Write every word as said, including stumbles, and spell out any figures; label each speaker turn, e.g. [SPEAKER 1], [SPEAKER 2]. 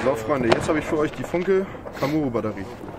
[SPEAKER 1] So Freunde, jetzt habe ich für euch die Funke Kamuro Batterie.